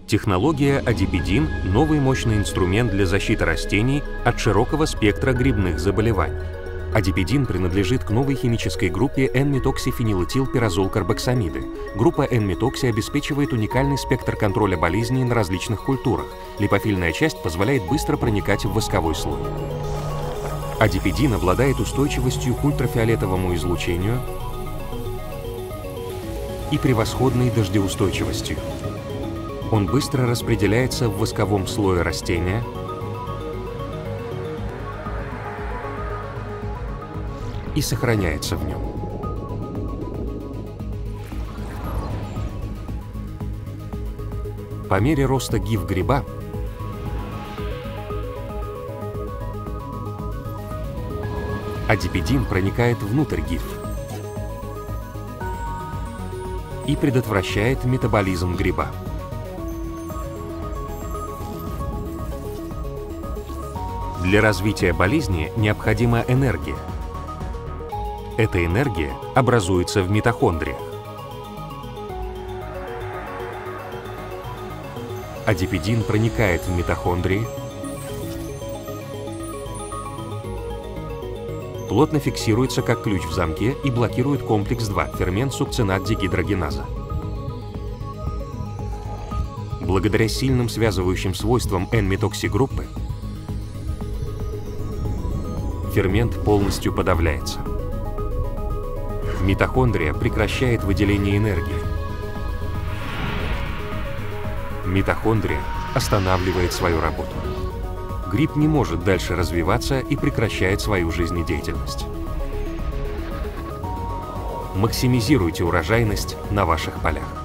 Технология адипидин – новый мощный инструмент для защиты растений от широкого спектра грибных заболеваний. Адипидин принадлежит к новой химической группе N-метоксифенилэтилпиразол-карбоксамиды. Группа N-метокси обеспечивает уникальный спектр контроля болезней на различных культурах. Липофильная часть позволяет быстро проникать в восковой слой. Адипидин обладает устойчивостью к ультрафиолетовому излучению и превосходной дождеустойчивостью. Он быстро распределяется в восковом слое растения и сохраняется в нем. По мере роста гиф гриба адипидин проникает внутрь гиф и предотвращает метаболизм гриба. Для развития болезни необходима энергия. Эта энергия образуется в митохондриях. Адипидин проникает в митохондрии, плотно фиксируется как ключ в замке и блокирует комплекс 2, фермент сукцинат-дегидрогеназа. Благодаря сильным связывающим свойствам N-метокси-группы фермент полностью подавляется. Митохондрия прекращает выделение энергии. Митохондрия останавливает свою работу. Гриб не может дальше развиваться и прекращает свою жизнедеятельность. Максимизируйте урожайность на ваших полях.